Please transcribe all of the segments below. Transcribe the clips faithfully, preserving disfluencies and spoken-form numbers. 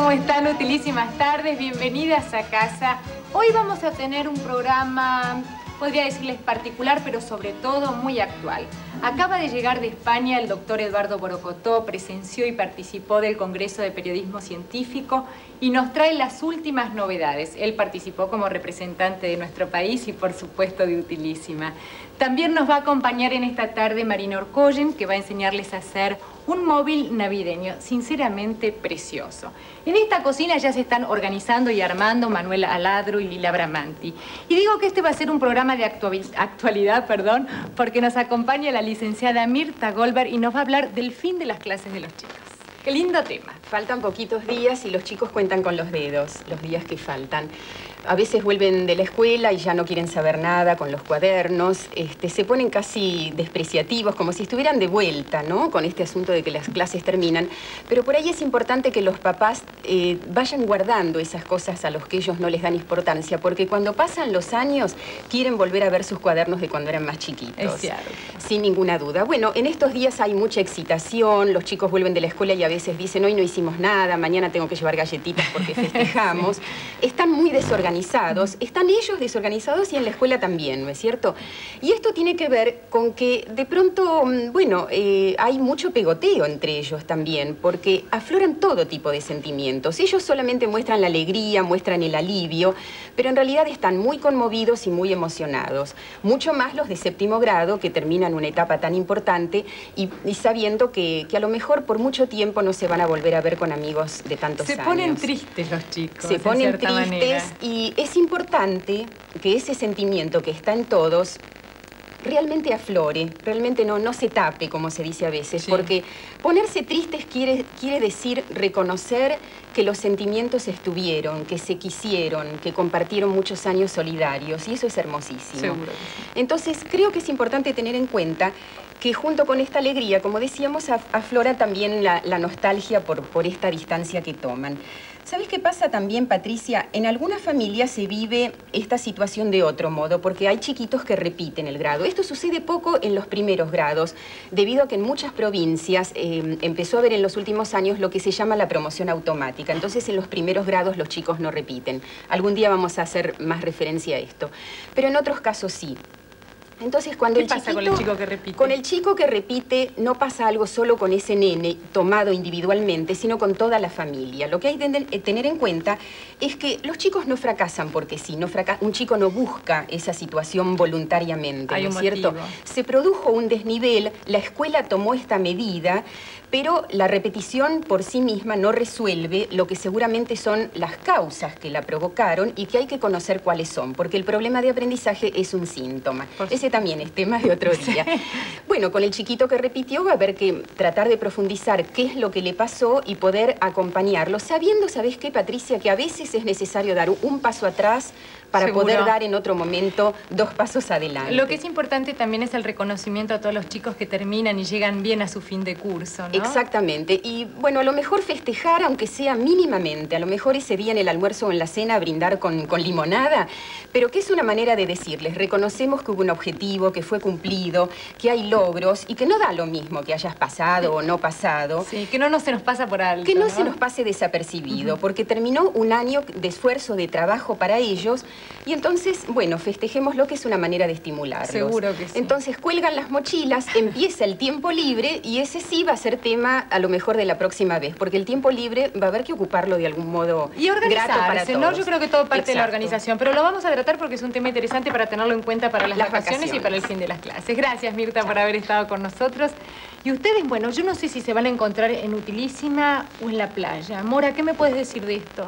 ¿Cómo están? Utilísimas tardes, bienvenidas a casa. Hoy vamos a tener un programa, podría decirles particular, pero sobre todo muy actual. Acaba de llegar de España el doctor Eduardo Borocotó, presenció y participó del Congreso de Periodismo Científico y nos trae las últimas novedades. Él participó como representante de nuestro país y, por supuesto, de Utilísima. También nos va a acompañar en esta tarde Marina Orcoyen, que va a enseñarles a hacer un móvil navideño sinceramente precioso. En esta cocina ya se están organizando y armando Manuela Aladro y Lila Bramanti. Y digo que este va a ser un programa de actualidad, perdón, porque nos acompaña la licenciada Mirta Goldberg y nos va a hablar del fin de las clases de los chicos. ¡Qué lindo tema! Faltan poquitos días y los chicos cuentan con los dedos, los días que faltan. A veces vuelven de la escuela y ya no quieren saber nada con los cuadernos. Este, se ponen casi despreciativos, como si estuvieran de vuelta, ¿no? Con este asunto de que las clases terminan. Pero por ahí es importante que los papás eh, vayan guardando esas cosas a los que ellos no les dan importancia, porque cuando pasan los años quieren volver a ver sus cuadernos de cuando eran más chiquitos. Es cierto. Sin ninguna duda. Bueno, en estos días hay mucha excitación, los chicos vuelven de la escuela y a veces dicen, hoy no hicimos nada, mañana tengo que llevar galletitas porque festejamos. Sí. Están muy desorganizados. Están ellos desorganizados y en la escuela también, ¿no es cierto? Y esto tiene que ver con que de pronto, bueno, eh, hay mucho pegoteo entre ellos también, porque afloran todo tipo de sentimientos. Ellos solamente muestran la alegría, muestran el alivio, pero en realidad están muy conmovidos y muy emocionados. Mucho más los de séptimo grado, que terminan una etapa tan importante y, y sabiendo que, que a lo mejor por mucho tiempo no se van a volver a ver con amigos de tantos años. Se ponen tristes los chicos, Se ponen tristes manera. Y Y es importante que ese sentimiento que está en todos realmente aflore, realmente no, no se tape, como se dice a veces, sí. Porque ponerse tristes quiere, quiere decir reconocer que los sentimientos estuvieron, que se quisieron, que compartieron muchos años solidarios, y eso es hermosísimo. Seguro. Sí. Entonces, creo que es importante tener en cuenta que junto con esta alegría, como decíamos, aflora también la, la nostalgia por, por esta distancia que toman. ¿Sabes qué pasa también, Patricia? En algunas familias se vive esta situación de otro modo, porque hay chiquitos que repiten el grado. Esto sucede poco en los primeros grados, debido a que en muchas provincias eh, empezó a haber en los últimos años lo que se llama la promoción automática. Entonces, en los primeros grados los chicos no repiten. Algún día vamos a hacer más referencia a esto. Pero en otros casos sí. Entonces, cuando ¿Qué el pasa chiquito, con el chico que repite? Con el chico que repite no pasa algo solo con ese nene tomado individualmente, sino con toda la familia. Lo que hay que tener en cuenta es que los chicos no fracasan porque sí. No fraca- un chico no busca esa situación voluntariamente, hay ¿no es un cierto? motivo. Se produjo un desnivel, la escuela tomó esta medida, pero la repetición por sí misma no resuelve lo que seguramente son las causas que la provocaron y que hay que conocer cuáles son, porque el problema de aprendizaje es un síntoma. Ese también es tema de otro día. Sí. Bueno, con el chiquito que repitió va a haber que tratar de profundizar qué es lo que le pasó y poder acompañarlo, sabiendo, ¿sabés qué, Patricia? Que a veces es necesario dar un paso atrás para Seguro. poder dar en otro momento dos pasos adelante. Lo que es importante también es el reconocimiento a todos los chicos que terminan y llegan bien a su fin de curso, ¿no? Exactamente. Y bueno, a lo mejor festejar, aunque sea mínimamente, a lo mejor ese día en el almuerzo o en la cena brindar con, con limonada, pero que es una manera de decirles, reconocemos que hubo un objetivo, que fue cumplido, que hay logros y que no da lo mismo que hayas pasado o no pasado. Sí, que no, no se nos pasa por alto, Que no, ¿no? se nos pase desapercibido, Uh-huh. porque terminó un año de esfuerzo, de trabajo para ellos. Y entonces, bueno, festejemos lo que es una manera de estimularlos. Seguro que sí. Entonces cuelgan las mochilas, empieza el tiempo libre y ese sí va a ser tema a lo mejor de la próxima vez, porque el tiempo libre va a haber que ocuparlo de algún modo y grato para todos. ¿No? Yo creo que todo parte Exacto. de la organización, pero lo vamos a tratar porque es un tema interesante para tenerlo en cuenta para las, las vacaciones, vacaciones y para el fin de las clases. Gracias, Mirta, Chao. por haber estado con nosotros. Y ustedes, bueno, yo no sé si se van a encontrar en Utilísima o en la playa. Mora, ¿qué me puedes decir de esto?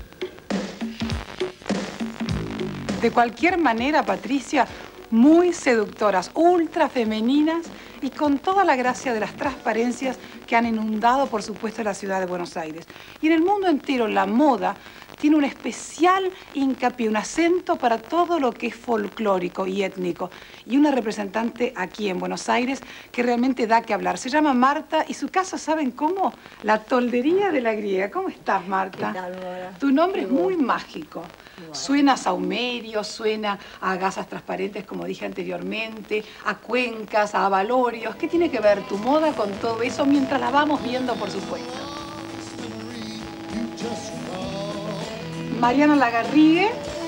De cualquier manera, Patricia, muy seductoras, ultra femeninas y con toda la gracia de las transparencias que han inundado, por supuesto, la ciudad de Buenos Aires. Y en el mundo entero, la moda tiene un especial hincapié, un acento para todo lo que es folclórico y étnico. Y una representante aquí en Buenos Aires que realmente da que hablar. Se llama Marta y su casa, ¿saben cómo? La Toldería de la Griega. ¿Cómo estás, Marta? ¿Qué tal, Mora? Tu nombre es Igual. muy mágico. Igual. Suena a saumerio, suena a gasas transparentes, como dije anteriormente, a cuencas, a abalorios. ¿Qué tiene que ver tu moda con todo eso mientras la vamos viendo, por supuesto? Mariana Lagarrigue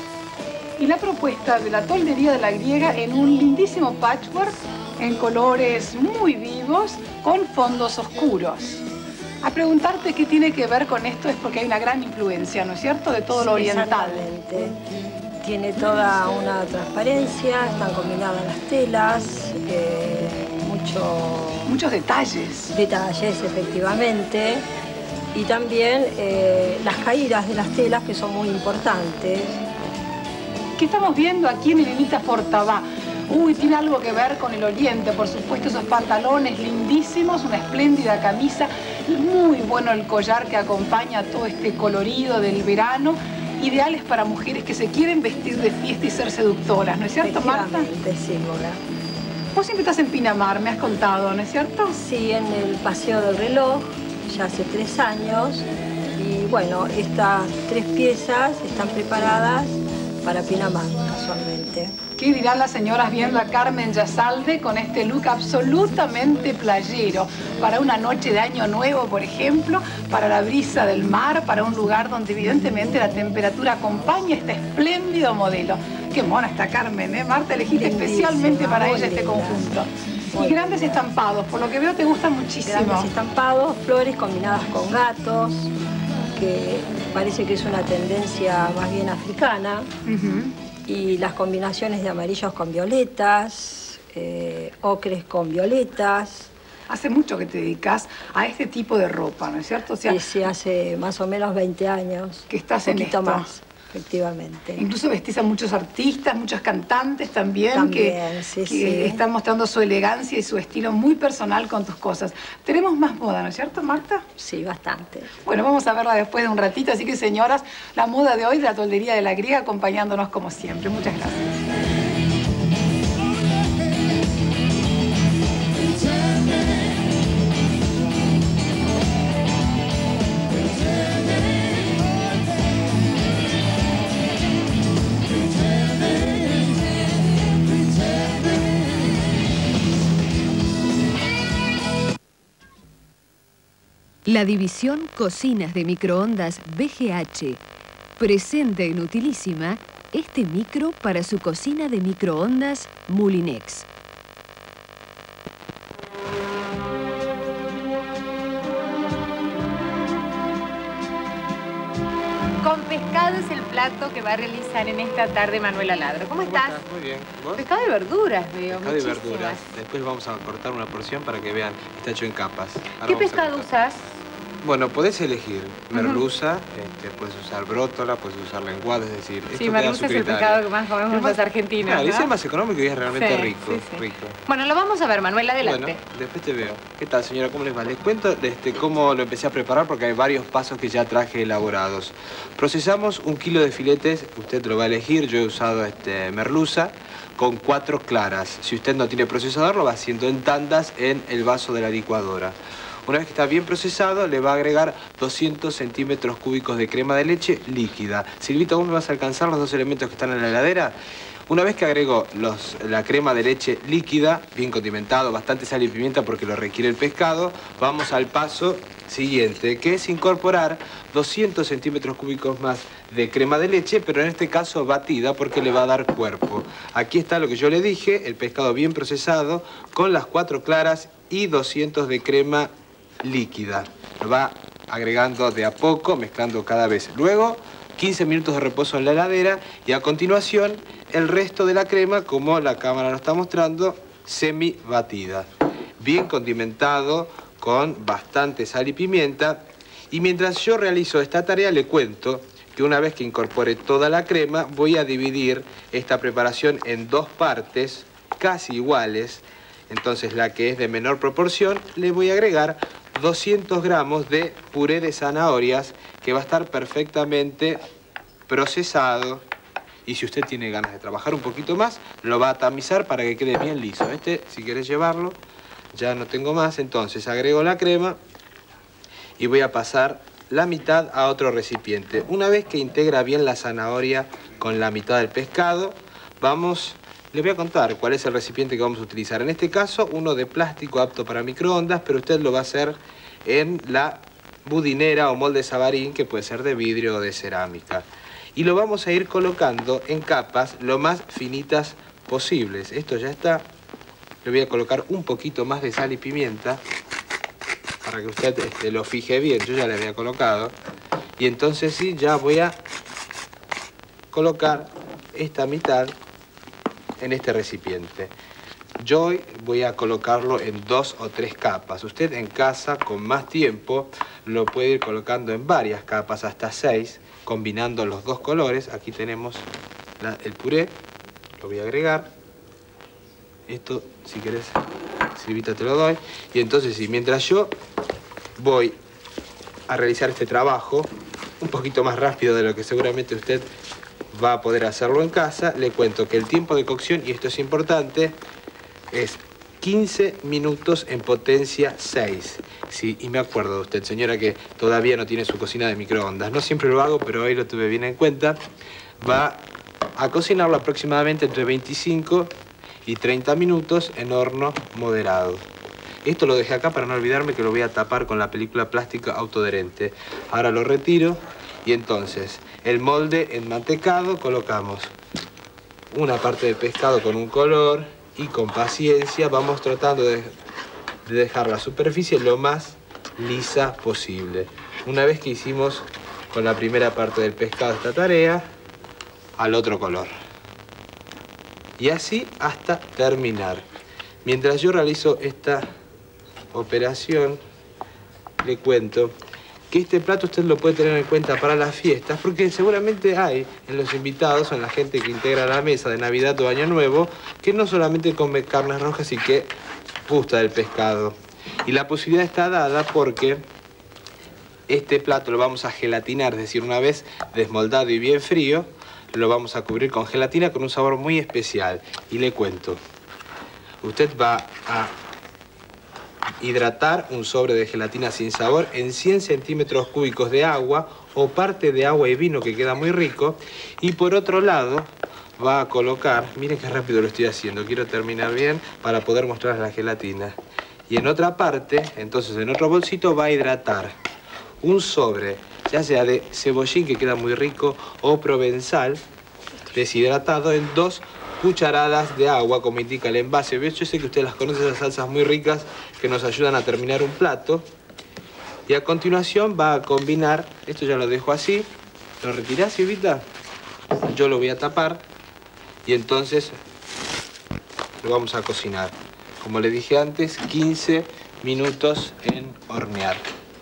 y la propuesta de la toldería de la Griega en un lindísimo patchwork en colores muy vivos con fondos oscuros. A preguntarte qué tiene que ver con esto es porque hay una gran influencia, ¿no es cierto?, de todo lo oriental. Exactamente. Tiene toda una transparencia, están combinadas las telas, eh, mucho... Muchos detalles. Detalles, efectivamente. Y también eh, las caídas de las telas, que son muy importantes. ¿Qué estamos viendo aquí en Elenita Fortabá? Uy, tiene algo que ver con el oriente, por supuesto, esos pantalones lindísimos, una espléndida camisa, muy bueno el collar que acompaña todo este colorido del verano, ideales para mujeres que se quieren vestir de fiesta y ser seductoras, ¿no es cierto, Marta? Sí, Lola. Vos siempre estás en Pinamar, me has contado, ¿no es cierto? Sí, en el Paseo del Reloj, ya hace tres años, y bueno, estas tres piezas están preparadas para Pinamar, casualmente. ¿Qué dirán las señoras viendo a Carmen Yazalde con este look absolutamente playero? Para una noche de Año Nuevo, por ejemplo, para la brisa del mar, para un lugar donde evidentemente la temperatura acompaña este espléndido modelo. Qué mona está Carmen, ¿eh? Marta, elegiste Lindísima, especialmente para ella este linda. conjunto. Muy Y grandes linda. estampados, por lo que veo te gustan muchísimo. Grandes estampados, flores combinadas con gatos, que parece que es una tendencia más bien africana. Uh-huh. Y las combinaciones de amarillos con violetas, eh, ocres con violetas. Hace mucho que te dedicas a este tipo de ropa, ¿no es cierto? O sea, Sí, sí, hace más o menos veinte años. que estás un en poquito esto. más, efectivamente. Incluso vestís a muchos artistas, muchos cantantes también, También, que, sí, que sí. están mostrando su elegancia y su estilo muy personal con tus cosas. Tenemos más moda, ¿no es cierto, Marta? Sí, bastante. Bueno, vamos a verla después de un ratito, así que señoras, la moda de hoy de la toldería de la Griega acompañándonos como siempre. Muchas gracias. La división Cocinas de Microondas B G H presenta en Utilísima este micro para su cocina de microondas Mulinex. Con pescado es el plato que va a realizar en esta tarde Manuela Ladro. ¿Cómo estás? Muy bien. ¿Vos? Pescado y verduras, veo. Pescado y muchísimas. verduras. Después vamos a cortar una porción para que vean. Está hecho en capas. Ahora ¿Qué vamos a pescado cortar. usás? Bueno, podés elegir merluza, este, puedes usar brótola, puedes usar lenguado, es decir, esto Sí, te da merluza su es el criterio. pescado que más comemos Es más- los argentinos, Claro, y ¿no? es el más económico y es realmente Sí, rico, sí, sí. rico. Bueno, lo vamos a ver, Manuel, adelante. Bueno, después te veo. ¿Qué tal, señora? ¿Cómo les va? Les cuento este, cómo lo empecé a preparar porque hay varios pasos que ya traje elaborados. Procesamos un kilo de filetes, usted lo va a elegir, yo he usado este, merluza, con cuatro claras. Si usted no tiene procesador, lo va haciendo en tandas en el vaso de la licuadora. Una vez que está bien procesado, le va a agregar doscientos centímetros cúbicos de crema de leche líquida. Silvita, ¿vos me vas a alcanzar los dos elementos que están en la heladera? Una vez que agrego los, la crema de leche líquida, bien condimentado, bastante sal y pimienta porque lo requiere el pescado, vamos al paso siguiente, que es incorporar doscientos centímetros cúbicos más de crema de leche, pero en este caso batida porque le va a dar cuerpo. Aquí está lo que yo le dije, el pescado bien procesado, con las cuatro claras y doscientos de crema líquida. Lo va agregando de a poco, mezclando cada vez. Luego, quince minutos de reposo en la heladera y a continuación el resto de la crema, como la cámara lo está mostrando, semi batida. Bien condimentado, con bastante sal y pimienta. Y mientras yo realizo esta tarea, le cuento que una vez que incorpore toda la crema, voy a dividir esta preparación en dos partes casi iguales. Entonces, la que es de menor proporción, le voy a agregar doscientos gramos de puré de zanahorias que va a estar perfectamente procesado. Y si usted tiene ganas de trabajar un poquito más, lo va a tamizar para que quede bien liso. Este, si querés llevarlo, ya no tengo más. Entonces, agrego la crema y voy a pasar la mitad a otro recipiente. Una vez que integra bien la zanahoria con la mitad del pescado, vamos... Les voy a contar cuál es el recipiente que vamos a utilizar. En este caso, uno de plástico apto para microondas, pero usted lo va a hacer en la budinera o molde Savarin, que puede ser de vidrio o de cerámica. Y lo vamos a ir colocando en capas lo más finitas posibles. Esto ya está. Le voy a colocar un poquito más de sal y pimienta para que usted este, lo fije bien. Yo ya le había colocado. Y entonces sí, ya voy a colocar esta mitad en este recipiente. Yo hoy voy a colocarlo en dos o tres capas. Usted en casa, con más tiempo, lo puede ir colocando en varias capas, hasta seis, combinando los dos colores. Aquí tenemos la, el puré, lo voy a agregar. Esto, si querés, Silvita, te lo doy. Y entonces, sí, mientras yo voy a realizar este trabajo, un poquito más rápido de lo que seguramente usted va a poder hacerlo en casa, le cuento que el tiempo de cocción, y esto es importante, es quince minutos en potencia seis. Sí, y me acuerdo de usted, señora, que todavía no tiene su cocina de microondas. No siempre lo hago, pero hoy lo tuve bien en cuenta. Va a cocinarlo aproximadamente entre veinticinco y treinta minutos en horno moderado. Esto lo dejé acá para no olvidarme que lo voy a tapar con la película plástica autoadherente. Ahora lo retiro y entonces el molde enmantecado colocamos una parte de pescado con un color y con paciencia vamos tratando de, de dejar la superficie lo más lisa posible. Una vez que hicimos con la primera parte del pescado esta tarea, al otro color. Y así hasta terminar. Mientras yo realizo esta operación, le cuento que este plato usted lo puede tener en cuenta para las fiestas, porque seguramente hay en los invitados o en la gente que integra la mesa de Navidad o Año Nuevo, que no solamente come carnes rojas y que gusta del pescado. Y la posibilidad está dada porque este plato lo vamos a gelatinar, es decir, una vez desmoldado y bien frío, lo vamos a cubrir con gelatina con un sabor muy especial. Y le cuento, usted va a hidratar un sobre de gelatina sin sabor en cien centímetros cúbicos de agua o parte de agua y vino, que queda muy rico. Y por otro lado va a colocar, miren qué rápido lo estoy haciendo, quiero terminar bien para poder mostrarles la gelatina. Y en otra parte, entonces en otro bolsito, va a hidratar un sobre, ya sea de cebollín, que queda muy rico, o provenzal deshidratado, en dos cucharadas de agua, como indica el envase. Yo sé que ustedes las conocen, esas salsas muy ricas que nos ayudan a terminar un plato. Y a continuación va a combinar, esto ya lo dejo así, ¿lo retirás, Silvita? Yo lo voy a tapar y entonces lo vamos a cocinar. Como le dije antes, quince minutos en hornear.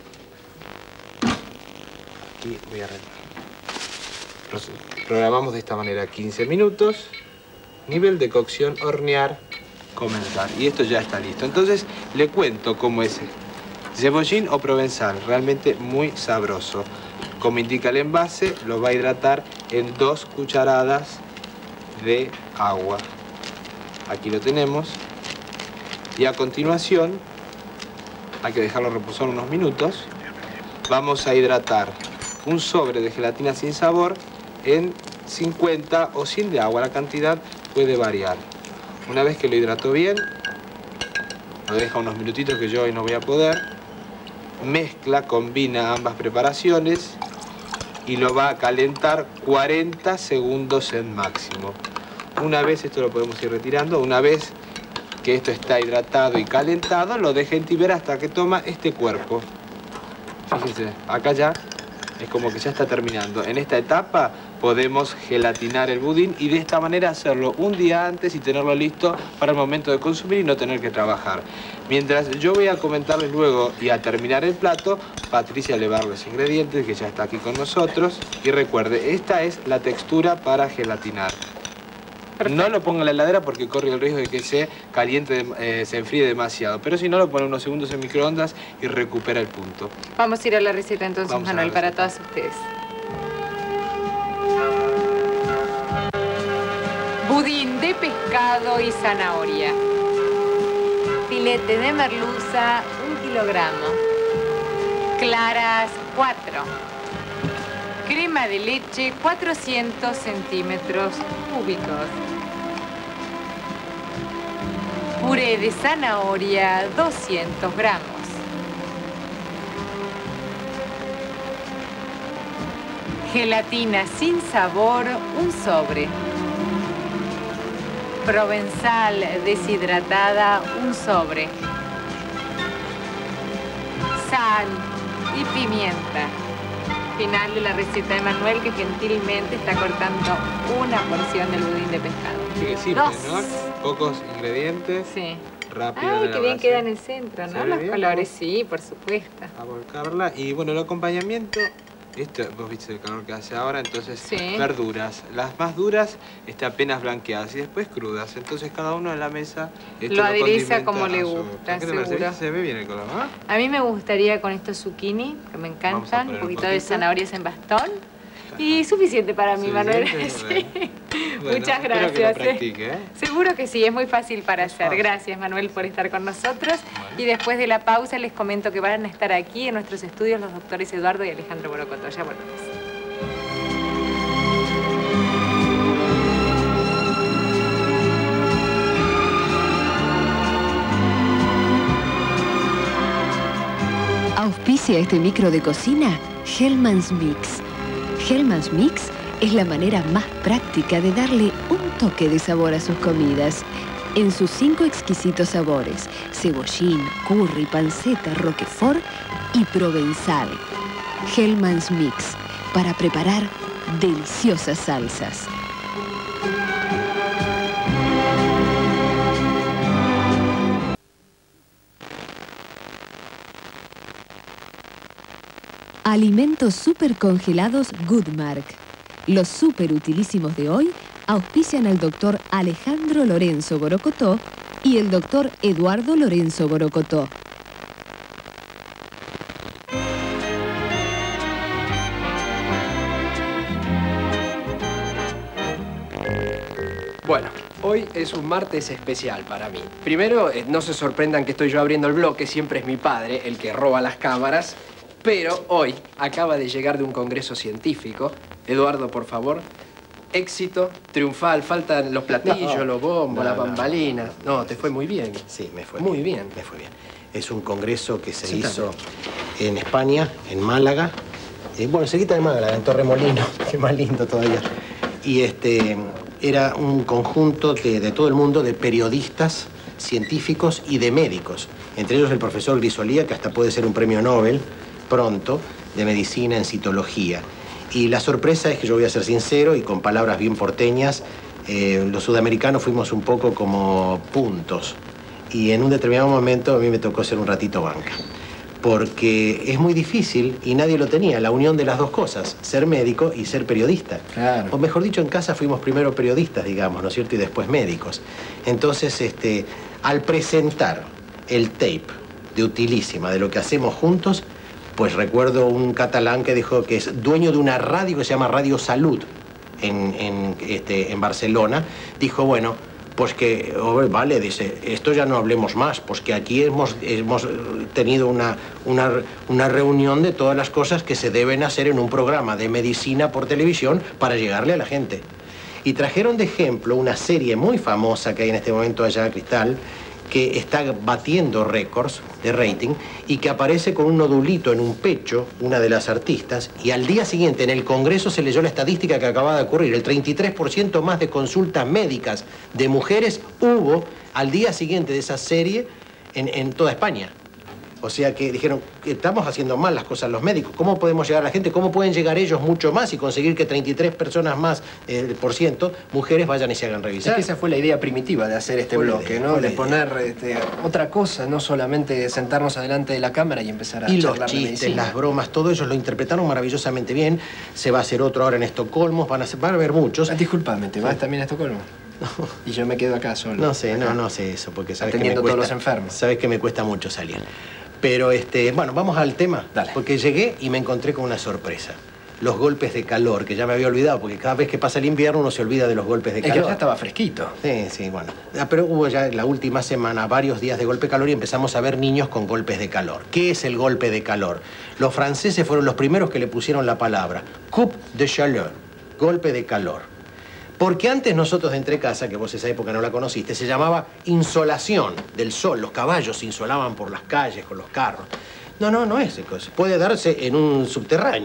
Y voy a retirar. Programamos de esta manera quince minutos. Nivel de cocción, hornear, comenzar. Y esto ya está listo. Entonces, le cuento cómo es cebollín o provenzal. Realmente muy sabroso. Como indica el envase, lo va a hidratar en dos cucharadas de agua. Aquí lo tenemos. Y a continuación, hay que dejarlo reposar unos minutos. Vamos a hidratar un sobre de gelatina sin sabor en cincuenta o cien de agua. La cantidad puede variar. Una vez que lo hidrató bien, lo deja unos minutitos, que yo hoy no voy a poder. Mezcla, combina ambas preparaciones y lo va a calentar cuarenta segundos en máximo. Una vez, esto lo podemos ir retirando, una vez que esto está hidratado y calentado, lo deja entibiar hasta que toma este cuerpo. Fíjense, acá ya es como que ya está terminando. En esta etapa podemos gelatinar el budín y de esta manera hacerlo un día antes y tenerlo listo para el momento de consumir y no tener que trabajar. Mientras yo voy a comentarles luego y a terminar el plato, Patricia le va a dar los ingredientes, que ya está aquí con nosotros. Y recuerde, esta es la textura para gelatinar. Perfecto. No lo ponga en la heladera porque corre el riesgo de que se caliente, eh, se enfríe demasiado. Pero si no, lo pone unos segundos en microondas y recupera el punto. Vamos a ir a la receta entonces, Vamos Manuel, para todas ustedes. Budín de pescado y zanahoria. Filete de merluza, un kilogramo. Claras, cuatro. Crema de leche, cuatrocientos centímetros cúbicos. Puré de zanahoria, doscientos gramos. Gelatina sin sabor, un sobre. Provenzal deshidratada, un sobre. Sal y pimienta. Final de la receta de Manuel, que gentilmente está cortando una porción del budín de pescado. Sí, que simple, Dos. ¿no? Pocos ingredientes. Sí. Rápido. Ay, la qué bien base. queda en el centro, ¿Se ¿no? ve Los bien? colores, Vamos sí, por supuesto. A volcarla. Y bueno, el acompañamiento, esto, vos viste el calor que hace ahora, entonces Sí. verduras. Las más duras este, apenas blanqueadas y después crudas. Entonces cada uno en la mesa esto Lo aderiza condimenta como a le su gusta, gusto. ¿Qué te parece? seguro. ¿Viste? Se ve bien el color, ¿no? A mí me gustaría con estos zucchini, que me Vamos a encantan, poner un un poquito de poquito. zanahorias en bastón. Y suficiente para mí, Manuel. Suficiente, Sí. Bueno, Muchas espero que lo gracias. ¿eh? practique, ¿eh? Seguro que sí, es muy fácil para hacer. fácil. Gracias, Manuel, por estar con nosotros. Y después de la pausa les comento que van a estar aquí en nuestros estudios los doctores Eduardo y Alejandro Borocoto. Ya volvemos. Auspicia este micro de cocina Hellmann's Mix. Hellmann's Mix es la manera más práctica de darle un toque de sabor a sus comidas. En sus cinco exquisitos sabores: cebollín, curry, panceta, roquefort y provenzal. Hellmann's Mix, para preparar deliciosas salsas. Alimentos super congelados Goodmark. Los super utilísimos de hoy auspician al doctor Alejandro Lorenzo Borocoto y el doctor Eduardo Lorenzo Borocoto. Bueno, hoy es un martes especial para mí. Primero, eh, no se sorprendan que estoy yo abriendo el bloque, siempre es mi padre el que roba las cámaras. Pero hoy acaba de llegar de un congreso científico. Eduardo, por favor. Éxito, triunfal, faltan los platillos, No, los bombos, no, las no. bambalinas. No, te fue muy bien. Sí, me fue Muy bien. Me fue bien. Es un congreso que se Siéntate. hizo en España, en Málaga. Eh, bueno, cerquita de Málaga, en Torremolinos, que más lindo todavía. Y este, era un conjunto de, de todo el mundo de periodistas, científicos y de médicos. Entre ellos el profesor Grisolía, que hasta puede ser un premio Nobel pronto, de medicina en citología. Y la sorpresa es que yo voy a ser sincero y con palabras bien porteñas, eh, los sudamericanos fuimos un poco como puntos. Y en un determinado momento a mí me tocó ser un ratito banca. Porque es muy difícil, y nadie lo tenía, la unión de las dos cosas, ser médico y ser periodista. Claro. O mejor dicho, en casa fuimos primero periodistas, digamos, ¿no es cierto? Y después médicos. Entonces, este, al presentar el tape de Utilísima, de lo que hacemos juntos, pues recuerdo un catalán que dijo que es dueño de una radio que se llama Radio Salud en, en, este, en Barcelona. Dijo, bueno, pues que, oh, vale, dice, esto ya no hablemos más, pues que aquí hemos, hemos tenido una, una, una reunión de todas las cosas que se deben hacer en un programa de medicina por televisión para llegarle a la gente. Y trajeron de ejemplo una serie muy famosa que hay en este momento allá, Cristal, que está batiendo récords de rating y que aparece con un nodulito en un pecho, una de las artistas, y al día siguiente en el Congreso se leyó la estadística que acababa de ocurrir. El treinta y tres por ciento más de consultas médicas de mujeres hubo al día siguiente de esa serie en, en toda España. O sea que dijeron, estamos haciendo mal las cosas los médicos. ¿Cómo podemos llegar a la gente? ¿Cómo pueden llegar ellos mucho más y conseguir que treinta y tres personas más, eh, por ciento, mujeres vayan y se hagan Es revisar? que esa fue la idea primitiva de hacer este Fue la bloque, idea, ¿no? fue la De idea. poner este, otra cosa, no solamente sentarnos adelante de la cámara y empezar a Y los charlar de chistes, medicina. las bromas, todo ellos lo interpretaron maravillosamente bien. Se va a hacer otro ahora en Estocolmo, van a, ser- van a haber muchos. Ah, disculpame, ¿te vas también a Estocolmo? Y yo me quedo acá solo. No sé, no, Acá. no sé eso, porque sabes que me Atendiendo cuesta, todos los enfermos. sabes que me cuesta mucho salir. Pero, este, bueno, vamos al tema. Dale. Porque llegué y me encontré con una sorpresa. Los golpes de calor, que ya me había olvidado, porque cada vez que pasa el invierno uno se olvida de los golpes de Es que calor. ya estaba fresquito. Sí, sí, bueno. Ah, pero hubo ya la última semana varios días de golpe de calor y empezamos a ver niños con golpes de calor. ¿Qué es el golpe de calor? Los franceses fueron los primeros que le pusieron la palabra. Coup de chaleur, golpe de calor. Porque antes nosotros de Entre Casa, que vos esa época no la conociste, se llamaba insolación del sol. Los caballos se insolaban por las calles con los carros. No, no, no es cosa. Puede darse en un subterráneo.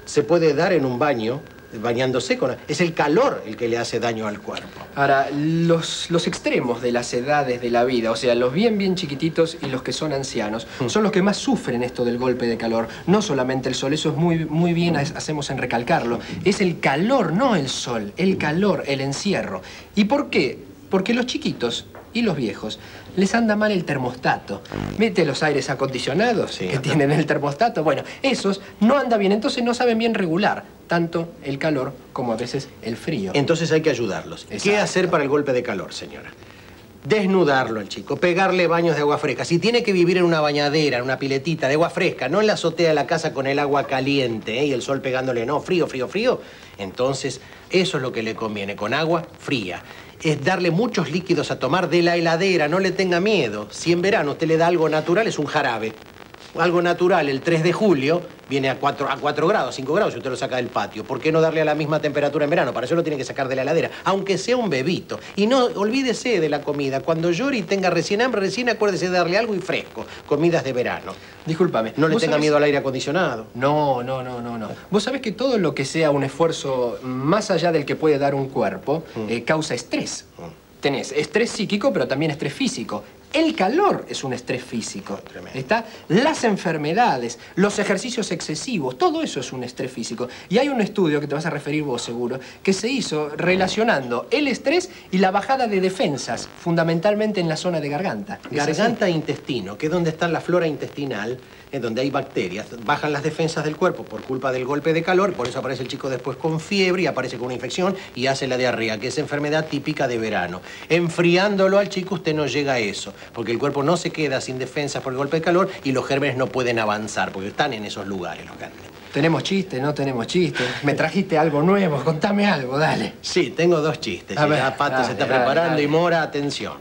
se puede dar en un baño, bañándose con... Es el calor el que le hace daño al cuerpo. Ahora, los, los extremos de las edades de la vida, o sea, los bien, bien chiquititos y los que son ancianos, mm. son los que más sufren esto del golpe de calor. No solamente el sol, eso es muy, muy bien, hacemos en recalcarlo. Es el calor, no el sol, el calor, el encierro. ¿Y por qué? Porque los chiquitos y los viejos les anda mal el termostato. ¿Viste los aires acondicionados sí, que anda. tienen el termostato? Bueno, esos no andan bien, entonces no saben bien regular tanto el calor como a veces el frío. Entonces hay que ayudarlos. Exacto. ¿Qué hacer para el golpe de calor, señora? Desnudarlo al chico, pegarle baños de agua fresca. Si tiene que vivir en una bañadera, en una piletita de agua fresca, no en la azotea de la casa con el agua caliente ¿eh? y el sol pegándole, no, frío, frío, frío, entonces eso es lo que le conviene, con agua fría. Es darle muchos líquidos a tomar de la heladera, no le tenga miedo. Si en verano usted le da algo natural, es un jarabe. Algo natural, el tres de julio, viene a cuatro, a cuatro grados, cinco grados, si usted lo saca del patio. ¿Por qué no darle a la misma temperatura en verano? Para eso lo tiene que sacar de la heladera, aunque sea un bebito. Y no, olvídese de la comida. Cuando llore y tenga recién hambre, recién acuérdese de darle algo y fresco. Comidas de verano. Discúlpame. No le tenga sabés... miedo al aire acondicionado. No, no, no, no, no. Vos sabés que todo lo que sea un esfuerzo más allá del que puede dar un cuerpo, mm. eh, causa estrés. Mm. Tenés estrés psíquico, pero también estrés físico. El calor es un estrés físico. Tremendo. ¿Está? Las enfermedades, los ejercicios excesivos, todo eso es un estrés físico. Y hay un estudio que te vas a referir vos seguro, que se hizo relacionando el estrés y la bajada de defensas, fundamentalmente en la zona de garganta. Garganta e intestino, que es donde está la flora intestinal, es donde hay bacterias. Bajan las defensas del cuerpo por culpa del golpe de calor, por eso aparece el chico después con fiebre y aparece con una infección y hace la diarrea, que es enfermedad típica de verano. Enfriándolo al chico usted no llega a eso, porque el cuerpo no se queda sin defensas por el golpe de calor y los gérmenes no pueden avanzar, porque están en esos lugares los gérmenes. ¿Tenemos chistes? ¿No tenemos chistes? ¿Me trajiste algo nuevo? Contame algo, dale. Sí, tengo dos chistes. A ver, ya Pato dale, se está dale, preparando dale. Y Mora, atención.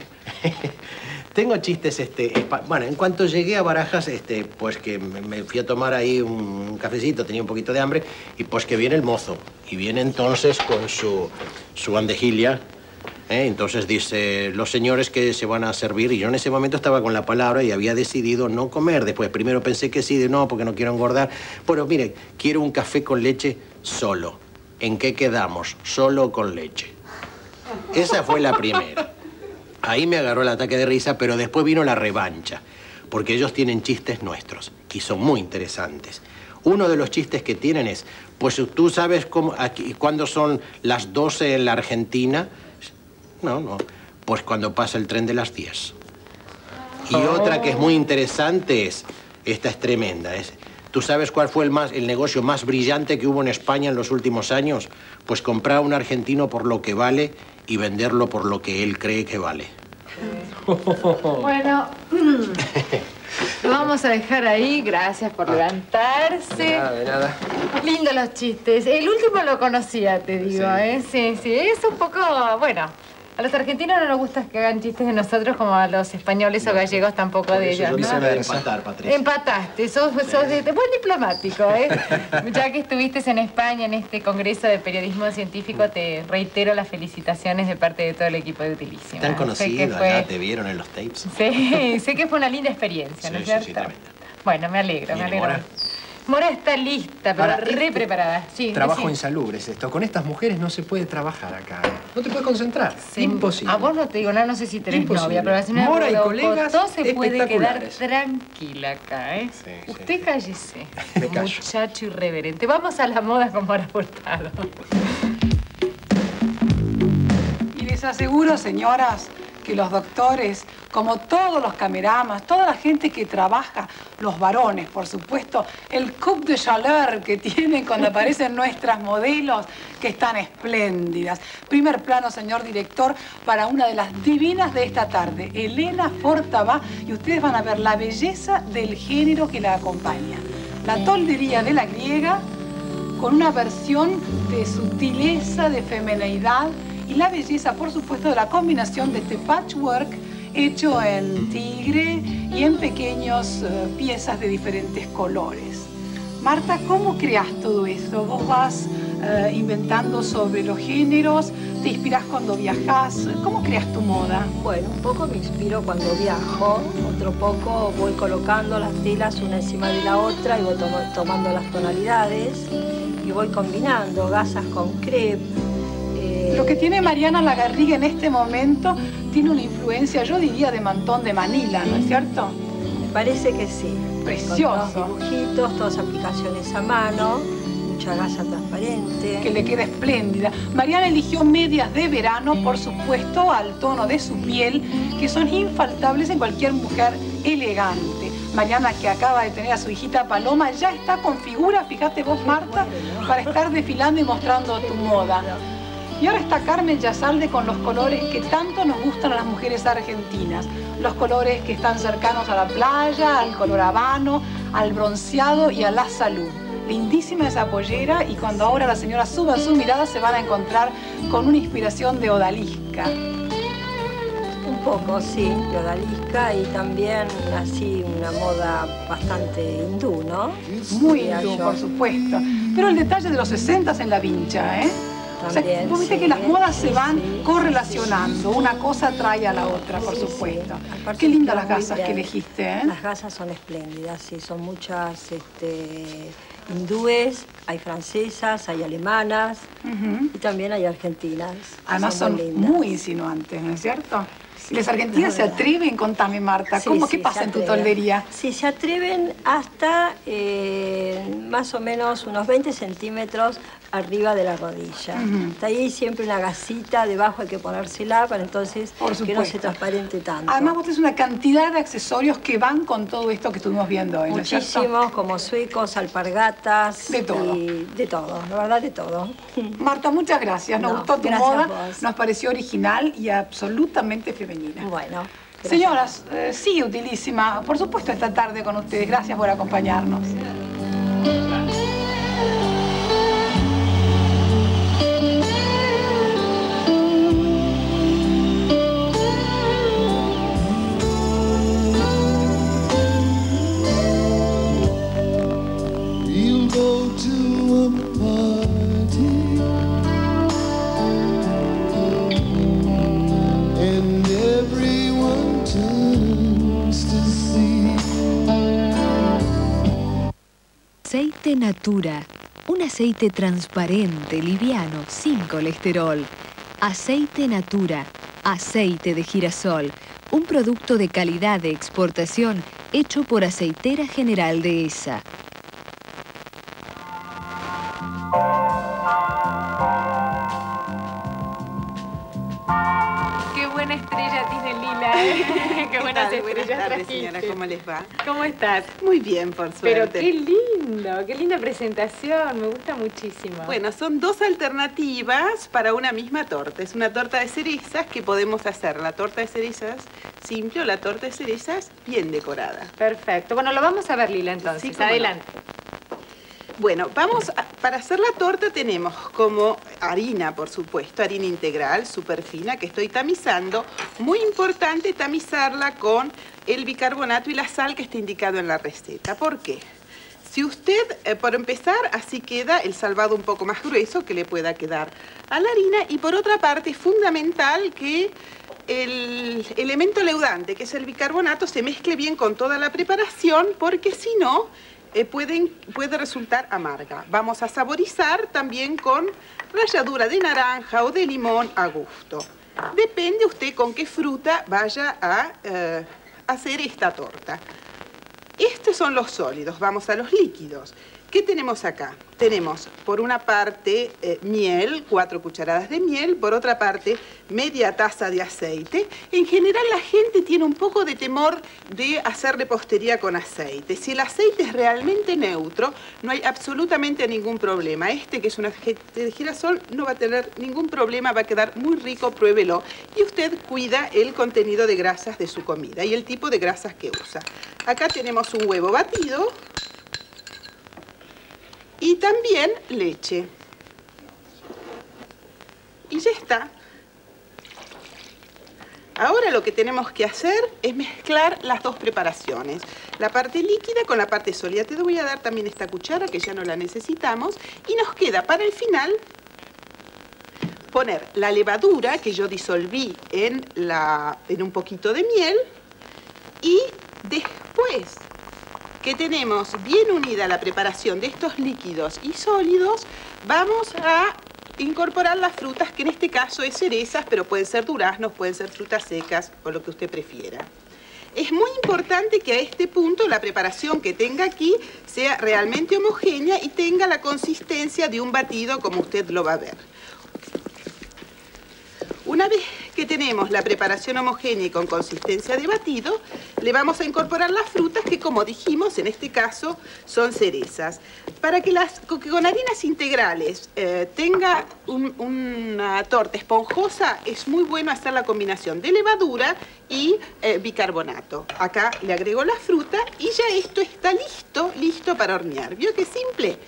Tengo chistes, este, bueno, en cuanto llegué a Barajas, este, pues que me fui a tomar ahí un cafecito, tenía un poquito de hambre, y pues que viene el mozo, y viene entonces con su, su bandejilla, ¿eh? Entonces dice, los señores que se van a servir, y yo en ese momento estaba con la palabra y había decidido no comer, después primero pensé que sí, de no, porque no quiero engordar, bueno, mire, quiero un café con leche solo. ¿En qué quedamos? Solo con leche. Esa fue la primera. Ahí me agarró el ataque de risa, pero después vino la revancha, porque ellos tienen chistes nuestros y son muy interesantes. Uno de los chistes que tienen es, pues tú sabes cómo, aquí, cuándo son las doce en la Argentina. No, no, pues cuando pasa el tren de las diez. Y oh. otra que es muy interesante es, esta es tremenda, es, ¿tú sabes cuál fue el, más, el negocio más brillante que hubo en España en los últimos años? Pues comprar a un argentino por lo que vale y venderlo por lo que él cree que vale. Bueno, lo vamos a dejar ahí. Gracias por levantarse. De nada, de nada. Lindo los chistes. El último lo conocía, te digo, sí. ¿eh? Sí, sí. Es un poco, bueno, a los argentinos no nos gusta que hagan chistes de nosotros como a los españoles no, o gallegos tampoco de ellos, ¿no? Empatar, Patricia. Empataste. Sos, sí. sos de, buen diplomático, ¿eh? Ya que estuviste en España en este congreso de periodismo científico, te reitero las felicitaciones de parte de todo el equipo de Utilísima. Te han conocido, fue... ya te vieron en los tapes. Sí, sé que fue una linda experiencia, ¿no es cierto? Sí, sí, bueno, me alegro, me alegro. Mora? Mora está lista, pero re preparada. Sí, trabajo sí. insalubre es esto. Con estas mujeres no se puede trabajar acá. No te puedes concentrar. Sí. Imposible. A vos no te digo nada, no sé si tenés Imposible. novia, pero la señora Mora y colegas todo se puede quedar tranquila acá, ¿eh? Sí, Usted sí. cállese, muchacho irreverente. Vamos a la moda con Mora Hurtado. Y les aseguro, señoras, que los doctores, como todos los cameramas, toda la gente que trabaja, los varones, por supuesto, el coup de chaleur que tienen cuando aparecen nuestras modelos, que están espléndidas. Primer plano, señor director, para una de las divinas de esta tarde, Elena Fortavá, y ustedes van a ver la belleza del género que la acompaña. La toldería de la griega, con una versión de sutileza, de femineidad, y la belleza, por supuesto, de la combinación de este patchwork hecho en tigre y en pequeñas uh, piezas de diferentes colores. Marta, ¿cómo creas todo esto? ¿Vos vas uh, inventando sobre los géneros, te inspiras cuando viajas? ¿Cómo creas tu moda? Bueno, un poco me inspiro cuando viajo, otro poco voy colocando las telas una encima de la otra y voy tom tomando las tonalidades y voy combinando gasas con crepe. Eh... Lo que tiene Mariana Lagarriga en este momento tiene una influencia, yo diría, de mantón de Manila, ¿no es cierto? Me parece que sí. Precioso. Con todos dibujitos, todas aplicaciones a mano, mucha gasa transparente. Que le queda espléndida. Mariana eligió medias de verano, por supuesto, al tono de su piel, que son infaltables en cualquier mujer elegante. Mariana, que acaba de tener a su hijita Paloma, ya está con figura, fíjate vos, Marta, para estar desfilando y mostrando tu moda. Y ahora está Carmen Yazalde con los colores que tanto nos gustan a las mujeres argentinas. Los colores que están cercanos a la playa, al color habano, al bronceado y a la salud. Lindísima esa pollera y cuando ahora la señora suba su mirada se van a encontrar con una inspiración de odalisca. Un poco, sí, de odalisca y también así una moda bastante hindú, ¿no? Muy hindú, por supuesto. Pero el detalle de los sesentas en la vincha, ¿eh? También, o sea, vos viste sí, que las modas se van sí, correlacionando, sí, una cosa trae a la otra, por sí, supuesto. Sí. Qué lindas las muy gasas bien. que elegiste, ¿eh? Las gasas son espléndidas, sí, son muchas este, hindúes, hay francesas, hay alemanas Uh-huh. y también hay argentinas. Además son, muy, muy insinuantes, ¿no es cierto? Sí, ¿Las argentinas se verdad. atreven? Contame, Marta, Sí, ¿cómo, sí, ¿qué pasa se en tu atreven. toldería? Sí, se atreven hasta eh, más o menos unos veinte centímetros arriba de la rodilla. Ujú. Está ahí siempre una gasita, debajo hay que ponérsela para entonces Por que no se supuesto. transparente tanto. Además, vos tenés una cantidad de accesorios que van con todo esto que estuvimos viendo hoy, ¿no es cierto? Muchísimos, como suecos, alpargatas. De todo. Y de todo, la verdad de todo. Marta, muchas gracias. Nos No, gustó tu gracias moda, a vos. nos pareció original y absolutamente femenina. Bueno. gracias. Señoras, eh, sí, utilísima. Por supuesto, esta tarde con ustedes. Gracias por acompañarnos. We'll go to a party and everyone turns to see. Aceite Natura, un aceite transparente, liviano, sin colesterol. Aceite Natura, aceite de girasol, un producto de calidad de exportación hecho por Aceitera General Dehesa. Qué buena estrella tiene Lila, ¿eh? Qué buenas tal? estrellas Buenas tardes, trajiste. señora, ¿cómo les va? ¿Cómo estás? Muy bien, por Pero suerte. qué lindo, qué linda presentación, me gusta muchísimo. Bueno, son dos alternativas para una misma torta. Es una torta de cerezas que podemos hacer la torta de cerezas simple o la torta de cerezas bien decorada. Perfecto. Bueno, lo vamos a ver, Lila, entonces. Sí, cómo no. Adelante. Bueno, vamos a, para hacer la torta tenemos como harina, por supuesto, harina integral, súper fina, que estoy tamizando. Muy importante tamizarla con el bicarbonato y la sal que está indicado en la receta. ¿Por qué? Si usted, eh, por empezar, así queda el salvado un poco más grueso que le pueda quedar a la harina. Y por otra parte, es fundamental que el elemento leudante, que es el bicarbonato, se mezcle bien con toda la preparación, porque si no, eh, pueden, puede resultar amarga. Vamos a saborizar también con ralladura de naranja o de limón a gusto. Depende usted con qué fruta vaya a eh, hacer esta torta. Estos son los sólidos, vamos a los líquidos. ¿Qué tenemos acá? Tenemos por una parte eh, miel, cuatro cucharadas de miel, por otra parte media taza de aceite. En general la gente tiene un poco de temor de hacer repostería con aceite. Si el aceite es realmente neutro, no hay absolutamente ningún problema. Este, que es un aceite de girasol, no va a tener ningún problema, va a quedar muy rico, pruébelo. Y usted cuida el contenido de grasas de su comida y el tipo de grasas que usa. Acá tenemos un huevo batido. Y también leche. Y ya está. Ahora lo que tenemos que hacer es mezclar las dos preparaciones. La parte líquida con la parte sólida. Te voy a dar también esta cuchara que ya no la necesitamos. Y nos queda para el final poner la levadura que yo disolví en, la, en un poquito de miel y después que tenemos bien unida la preparación de estos líquidos y sólidos, vamos a incorporar las frutas, que en este caso es cerezas, pero pueden ser duraznos, pueden ser frutas secas o lo que usted prefiera. Es muy importante que a este punto la preparación que tenga aquí sea realmente homogénea y tenga la consistencia de un batido como usted lo va a ver. Una vez que tenemos la preparación homogénea y con consistencia de batido, le vamos a incorporar las frutas que, como dijimos, en este caso son cerezas. Para que, las, que con harinas integrales eh, tenga un, una torta esponjosa, es muy bueno hacer la combinación de levadura y eh, bicarbonato. Acá le agrego la fruta y ya esto está listo, listo para hornear. ¿Vio qué simple?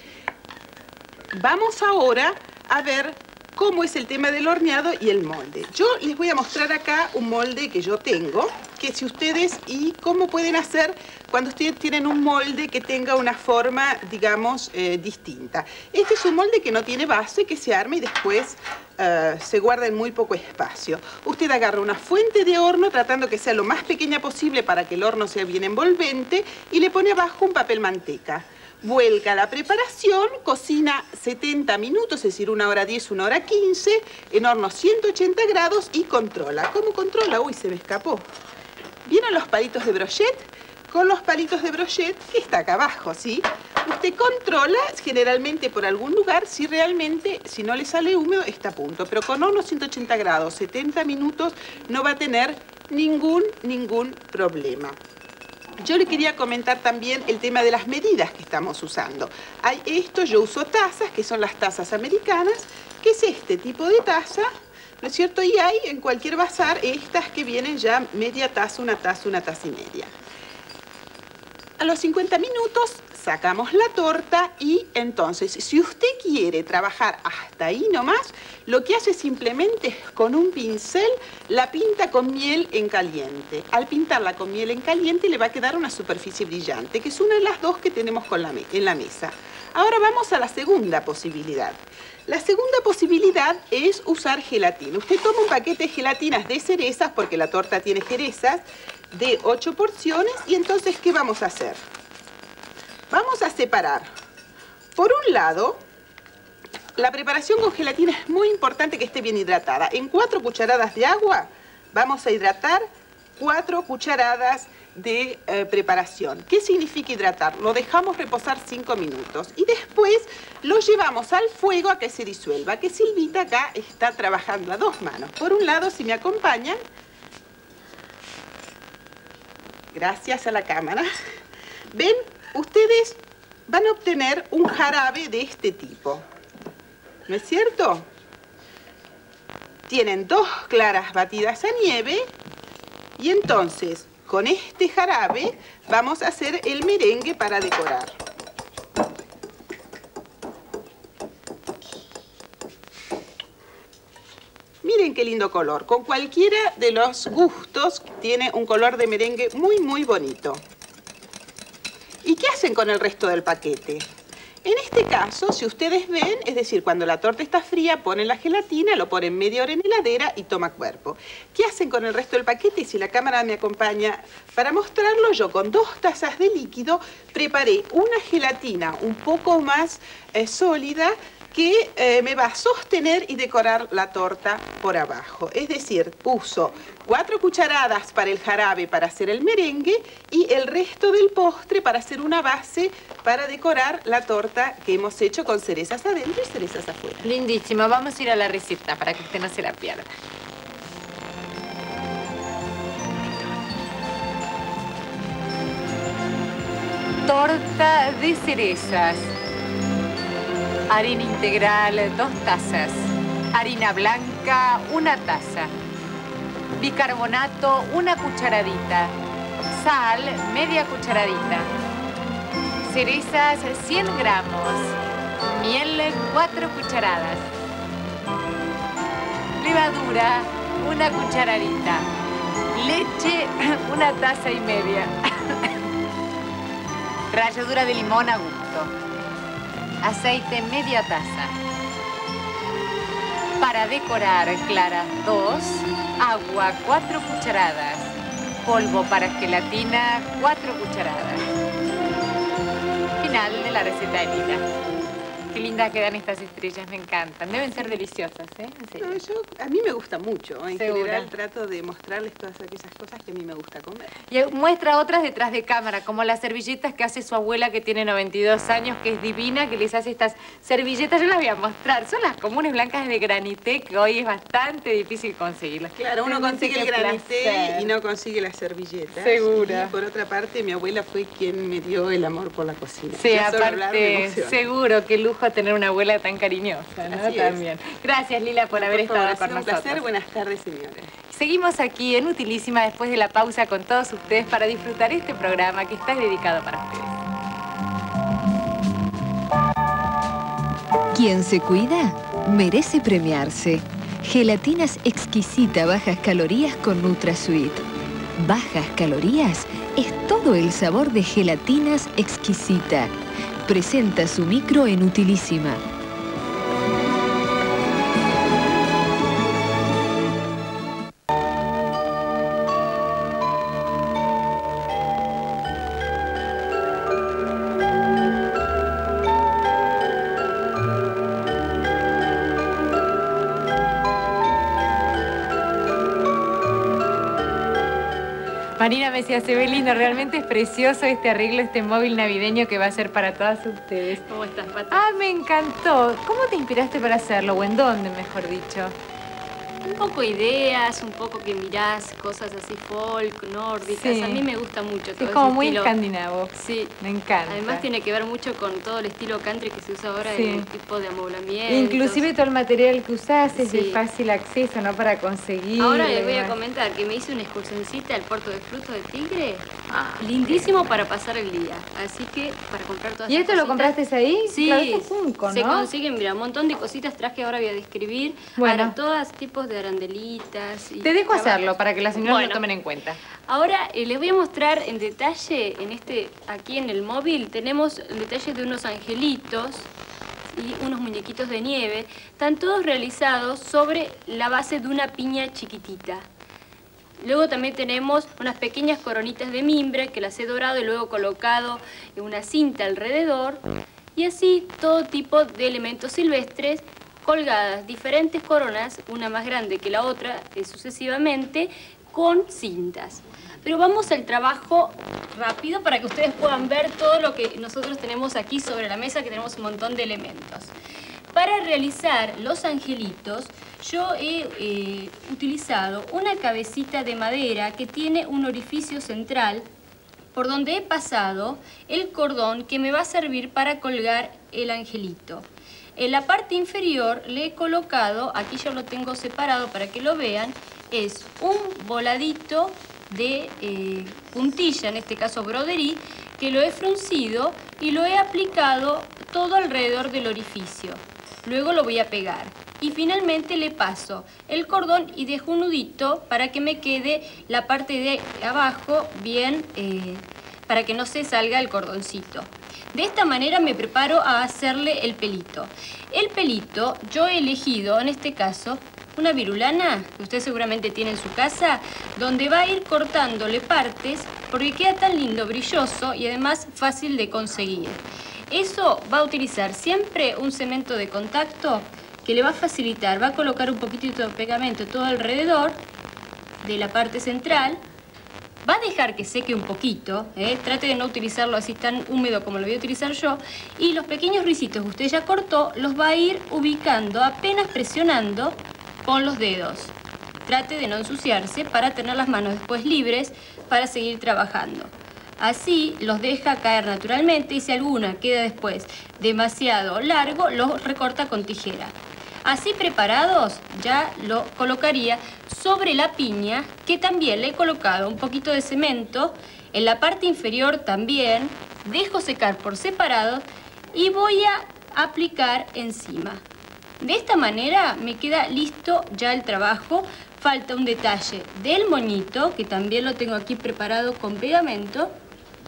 Vamos ahora a ver cómo es el tema del horneado y el molde. Yo les voy a mostrar acá un molde que yo tengo, que si ustedes, y cómo pueden hacer cuando ustedes tienen un molde que tenga una forma, digamos, eh, distinta. Este es un molde que no tiene base, que se arma y después uh, se guarda en muy poco espacio. Usted agarra una fuente de horno, tratando que sea lo más pequeña posible para que el horno sea bien envolvente, y le pone abajo un papel manteca. Vuelca la preparación, cocina setenta minutos, es decir, una hora diez, una hora quince, en horno ciento ochenta grados y controla. ¿Cómo controla? Uy, se me escapó. ¿Vieron los palitos de brochet? Con los palitos de brochet, que está acá abajo, ¿sí? Usted controla generalmente por algún lugar si realmente, si no le sale húmedo, está a punto. Pero con horno ciento ochenta grados, setenta minutos, no va a tener ningún, ningún problema. Yo le quería comentar también el tema de las medidas que estamos usando. Hay esto, yo uso tazas, que son las tazas americanas, que es este tipo de taza, ¿no es cierto? Y hay en cualquier bazar estas que vienen ya media taza, una taza, una taza y media. A los cincuenta minutos sacamos la torta y entonces, si usted quiere trabajar hasta ahí nomás, lo que hace simplemente con un pincel la pinta con miel en caliente. Al pintarla con miel en caliente le va a quedar una superficie brillante, que es una de las dos que tenemos con la me- en la mesa. Ahora vamos a la segunda posibilidad. La segunda posibilidad es usar gelatina. Usted toma un paquete de gelatinas de cerezas, porque la torta tiene cerezas, de ocho porciones, y entonces, ¿qué vamos a hacer? Vamos a separar, por un lado, la preparación con gelatina es muy importante que esté bien hidratada. En cuatro cucharadas de agua vamos a hidratar cuatro cucharadas de eh, preparación. ¿Qué significa hidratar? Lo dejamos reposar cinco minutos y después lo llevamos al fuego a que se disuelva, que Silvita acá está trabajando a dos manos. Por un lado, si me acompañan, gracias a la cámara, ven, ustedes van a obtener un jarabe de este tipo, ¿no es cierto? Tienen dos claras batidas a nieve y entonces con este jarabe vamos a hacer el merengue para decorar. Miren qué lindo color. Con cualquiera de los gustos tiene un color de merengue muy, muy bonito. ¿Y qué hacen con el resto del paquete? En este caso, si ustedes ven, es decir, cuando la torta está fría, ponen la gelatina, lo ponen media hora en heladera y toma cuerpo. ¿Qué hacen con el resto del paquete? Y si la cámara me acompaña para mostrarlo, yo con dos tazas de líquido preparé una gelatina un poco más eh, sólida, que eh, me va a sostener y decorar la torta por abajo. Es decir, uso cuatro cucharadas para el jarabe para hacer el merengue y el resto del postre para hacer una base para decorar la torta que hemos hecho con cerezas adentro y cerezas afuera. Lindísimo. Vamos a ir a la receta para que usted no se la pierda. Torta de cerezas. Harina integral, dos tazas. Harina blanca, una taza. Bicarbonato, una cucharadita. Sal, media cucharadita. Cerezas, cien gramos. Miel, cuatro cucharadas. Levadura, una cucharadita. Leche, una taza y media. Ralladura de limón a gusto. Aceite, media taza. Para decorar, claras dos, agua cuatro cucharadas, polvo para gelatina cuatro cucharadas. Final de la receta de Lila. Qué lindas quedan estas estrellas, me encantan. Deben ser deliciosas, ¿eh? En serio. No, yo, a mí me gusta mucho. En ¿Segura? general trato de mostrarles todas aquellas cosas que a mí me gusta comer. Y muestra otras detrás de cámara, como las servilletas que hace su abuela que tiene noventa y dos años, que es divina, que les hace estas servilletas. Yo las voy a mostrar. Son las comunes blancas de granité, que hoy es bastante difícil conseguirlas. Claro, uno Realmente consigue el qué granité placer. y no consigue las servilletas. Segura. Y por otra parte, mi abuela fue quien me dio el amor por la cocina. Sí, Ya solo hablar me aparte, emociona. seguro, qué lujo tener una abuela tan cariñosa, ¿no? Así es. También. Gracias, Lila, por haber Por favor, estado ha con sido un nosotros. placer. Buenas tardes, señores. Seguimos aquí en Utilísima después de la pausa con todos ustedes para disfrutar este programa que está dedicado para ustedes. Quien se cuida merece premiarse. Gelatinas exquisita bajas calorías con NutraSweet. Bajas calorías es todo el sabor de gelatinas exquisita. Presenta su micro en Utilísima. Marina me decía, se ve lindo, realmente es precioso este arreglo, este móvil navideño que va a ser para todas ustedes. ¿Cómo estás, Pati? Ah, me encantó. ¿Cómo te inspiraste para hacerlo? ¿O en dónde, mejor dicho? Un poco ideas, un poco que mirás cosas así folk, nórdicas. Sí. A mí me gusta mucho todo Es ese como muy estilo. escandinavo. Sí. Me encanta. Además tiene que ver mucho con todo el estilo country que se usa ahora, Sí. el tipo de amoblamiento. Inclusive todo el material que usás es de Sí. fácil acceso, ¿no? Para conseguir. Ahora les voy a demás. comentar que me hice una excursioncita al puerto de Fruto del Tigre. Ah, Lindísimo para pasar el día. Así que para comprar todas ¿Y esas esto lo cositas- compraste ahí? Sí, Claro, esto es Funko, se ¿no? consiguen, mira, un montón de cositas traje, ahora voy a describir. Bueno. Para todos tipos de arandelitas. Y Te dejo trabajos. hacerlo para que las señoras Bueno. lo tomen en cuenta. Ahora eh, les voy a mostrar en detalle, en este, aquí en el móvil, tenemos el detalle de unos angelitos y unos muñequitos de nieve. Están todos realizados sobre la base de una piña chiquitita. Luego también tenemos unas pequeñas coronitas de mimbre que las he dorado y luego colocado en una cinta alrededor. Y así todo tipo de elementos silvestres colgadas, diferentes coronas, una más grande que la otra, eh, sucesivamente, con cintas. Pero vamos al trabajo rápido para que ustedes puedan ver todo lo que nosotros tenemos aquí sobre la mesa, que tenemos un montón de elementos. Para realizar los angelitos, yo he eh, utilizado una cabecita de madera que tiene un orificio central por donde he pasado el cordón que me va a servir para colgar el angelito. En la parte inferior le he colocado, aquí yo lo tengo separado para que lo vean, es un voladito de eh, puntilla, en este caso broderie, que lo he fruncido y lo he aplicado todo alrededor del orificio. Luego lo voy a pegar. Y finalmente le paso el cordón y dejo un nudito para que me quede la parte de abajo bien, eh, para que no se salga el cordoncito. De esta manera me preparo a hacerle el pelito. El pelito yo he elegido, en este caso, una virulana, que usted seguramente tiene en su casa, donde va a ir cortándole partes porque queda tan lindo, brilloso y además fácil de conseguir. Eso va a utilizar siempre un cemento de contacto que le va a facilitar, va a colocar un poquitito de pegamento todo alrededor de la parte central. Va a dejar que seque un poquito, ¿eh? Trate de no utilizarlo así tan húmedo como lo voy a utilizar yo. Y los pequeños risitos que usted ya cortó, los va a ir ubicando, apenas presionando con los dedos. Trate de no ensuciarse para tener las manos después libres para seguir trabajando. Así los deja caer naturalmente y si alguna queda después demasiado largo, los recorta con tijera. Así preparados, ya lo colocaría sobre la piña, que también le he colocado un poquito de cemento. En la parte inferior también, dejo secar por separado y voy a aplicar encima. De esta manera me queda listo ya el trabajo. Falta un detalle del moñito, que también lo tengo aquí preparado con pegamento.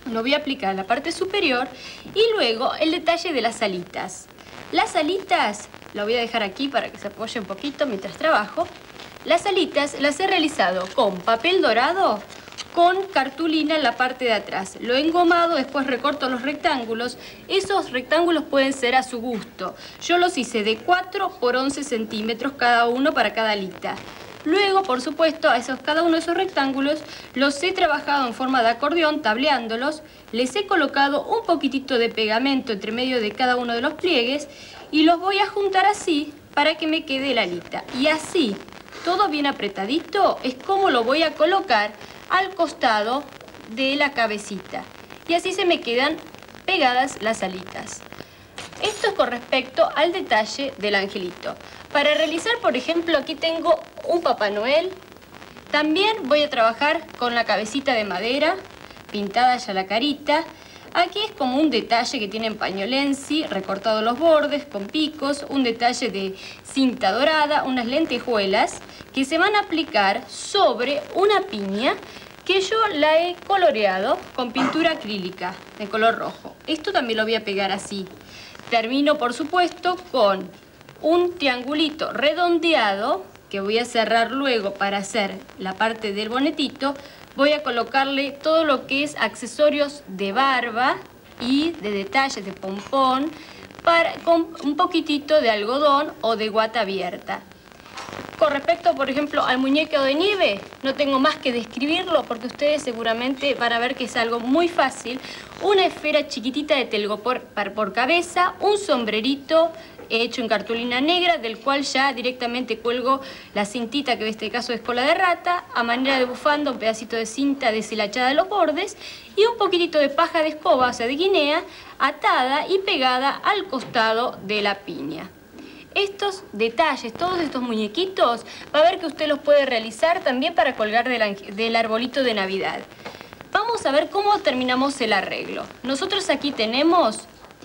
lo voy a aplicar en la parte superior y luego el detalle de las alitas. Las alitas, lo voy a dejar aquí para que se apoye un poquito mientras trabajo. Las alitas las he realizado con papel dorado, con cartulina en la parte de atrás. Lo he engomado, después recorto los rectángulos. Esos rectángulos pueden ser a su gusto. Yo los hice de cuatro por once centímetros cada uno para cada alita. Luego, por supuesto, a esos, cada uno de esos rectángulos los he trabajado en forma de acordeón, tableándolos. Les he colocado un poquitito de pegamento entre medio de cada uno de los pliegues y los voy a juntar así para que me quede la alita. Y así, todo bien apretadito, es como lo voy a colocar al costado de la cabecita. Y así se me quedan pegadas las alitas. Esto es con respecto al detalle del angelito. Para realizar, por ejemplo, aquí tengo un Papá Noel. También voy a trabajar con la cabecita de madera, pintada ya la carita. Aquí es como un detalle que tiene en pañolensi, recortado los bordes con picos, un detalle de cinta dorada, unas lentejuelas que se van a aplicar sobre una piña que yo la he coloreado con pintura acrílica de color rojo. Esto también lo voy a pegar así. Termino, por supuesto, con un triangulito redondeado que voy a cerrar luego para hacer la parte del bonetito. Voy a colocarle todo lo que es accesorios de barba y de detalles de pompón para, con un poquitito de algodón o de guata abierta. Con respecto, por ejemplo, al muñeco de nieve, no tengo más que describirlo porque ustedes seguramente van a ver que es algo muy fácil. Una esfera chiquitita de telgopor por cabeza, un sombrerito hecho en cartulina negra, del cual ya directamente cuelgo la cintita, que en este caso es cola de rata, a manera de bufanda, un pedacito de cinta deshilachada de los bordes y un poquitito de paja de escoba, o sea, de guinea, atada y pegada al costado de la piña. Estos detalles, todos estos muñequitos, va a ver que usted los puede realizar también para colgar del, del arbolito de Navidad. Vamos a ver cómo terminamos el arreglo. Nosotros aquí tenemos,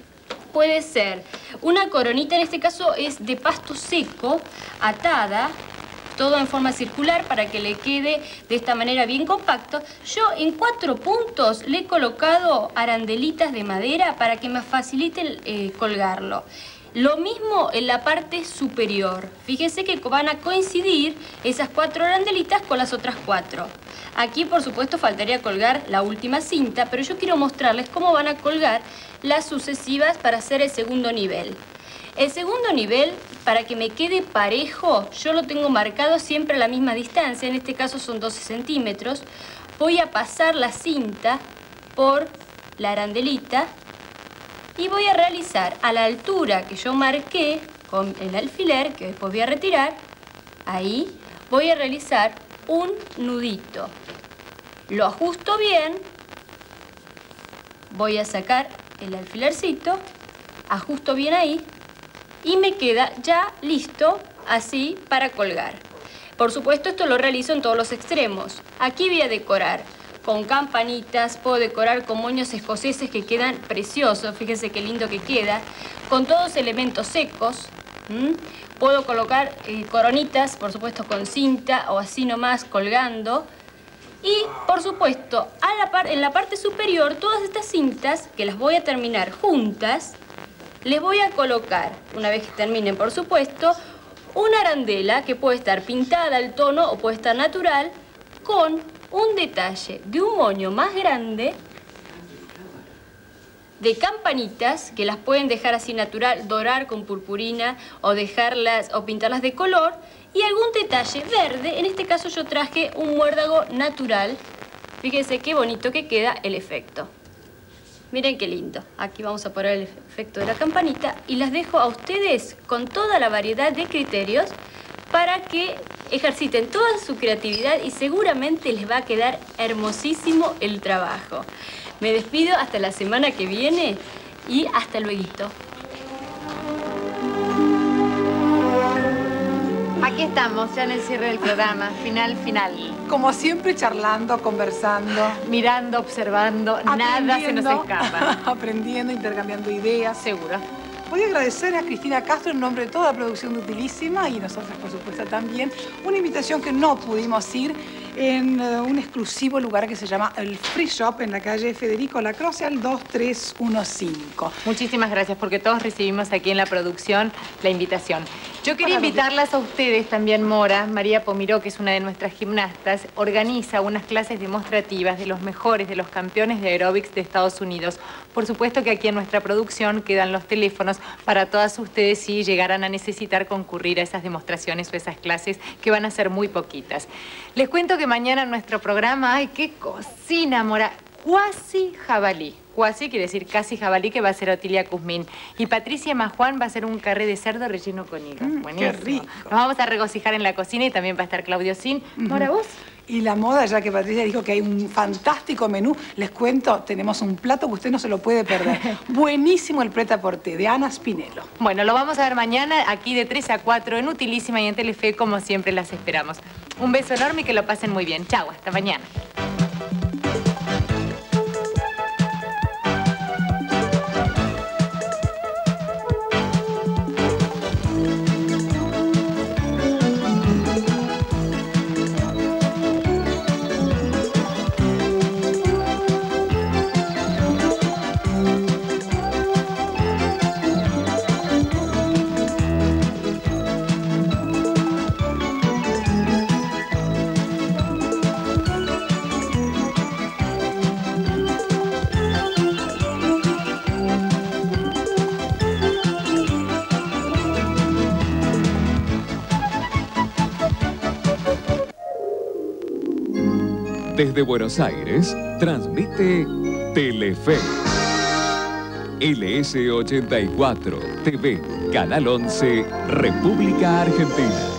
puede ser una coronita, en este caso es de pasto seco, atada, todo en forma circular para que le quede de esta manera bien compacto. Yo en cuatro puntos le he colocado arandelitas de madera para que me facilite eh, colgarlo. Lo mismo en la parte superior. Fíjense que van a coincidir esas cuatro arandelitas con las otras cuatro. Aquí, por supuesto, faltaría colgar la última cinta, pero yo quiero mostrarles cómo van a colgar las sucesivas para hacer el segundo nivel. El segundo nivel, para que me quede parejo, yo lo tengo marcado siempre a la misma distancia. En este caso son doce centímetros. Voy a pasar la cinta por la arandelita y voy a realizar a la altura que yo marqué con el alfiler, que después voy a retirar, ahí voy a realizar un nudito. Lo ajusto bien, voy a sacar el alfilercito, ajusto bien ahí y me queda ya listo así para colgar. Por supuesto, esto lo realizo en todos los extremos. Aquí voy a decorar con campanitas, puedo decorar con moños escoceses que quedan preciosos, fíjense qué lindo que queda, con todos elementos secos. ¿Mm? Puedo colocar eh, coronitas, por supuesto con cinta o así nomás colgando. Y, por supuesto, a la par en la parte superior, todas estas cintas, que las voy a terminar juntas, les voy a colocar, una vez que terminen, por supuesto, una arandela que puede estar pintada al tono o puede estar natural, con un detalle de un moño más grande, de campanitas, que las pueden dejar así natural, dorar con purpurina o dejarlas o pintarlas de color, y algún detalle verde. En este caso yo traje un muérdago natural. Fíjense qué bonito que queda el efecto. Miren qué lindo. Aquí vamos a poner el efecto de la campanita y las dejo a ustedes con toda la variedad de criterios para que ejerciten toda su creatividad y seguramente les va a quedar hermosísimo el trabajo. Me despido hasta la semana que viene y hasta luego. Aquí estamos, ya en el cierre del programa, final, final. Como siempre, charlando, conversando. Mirando, observando, nada se nos escapa. Aprendiendo, intercambiando ideas. Seguro. Voy a agradecer a Cristina Castro en nombre de toda la producción de Utilísima y nosotros, por supuesto, también. Una invitación que no pudimos ir. en uh, un exclusivo lugar que se llama el Free Shop en la calle Federico Lacroce al dos tres uno cinco. Muchísimas gracias porque todos recibimos aquí en la producción la invitación. Yo quería invitarlas a ustedes también, Mora. María Pomiró, que es una de nuestras gimnastas, organiza unas clases demostrativas de los mejores, de los campeones de aeróbics de Estados Unidos. Por supuesto que aquí en nuestra producción quedan los teléfonos para todas ustedes si llegaran a necesitar concurrir a esas demostraciones o esas clases, que van a ser muy poquitas. Les cuento que mañana en nuestro programa, ¡ay, qué cocina, Mora! Cuasi jabalí. Cuasi quiere decir casi jabalí, que va a ser Otilia Kuzmin. Y Patricia Majuán va a hacer un carré de cerdo relleno con higo. Mm, Buenísimo. ¡Qué rico! Nos vamos a regocijar en la cocina y también va a estar Claudio Sin. Mora, ¿vos? Y la moda, ya que Patricia dijo que hay un fantástico menú, les cuento, tenemos un plato que usted no se lo puede perder. Buenísimo el pret-à-porter de Ana Spinello. Bueno, lo vamos a ver mañana aquí de tres a cuatro en Utilísima y en Telefe, como siempre las esperamos. Un beso enorme y que lo pasen muy bien. Chau, hasta mañana. Desde Buenos Aires, transmite Telefe. L S ochenta y cuatro T V, Canal once, República Argentina.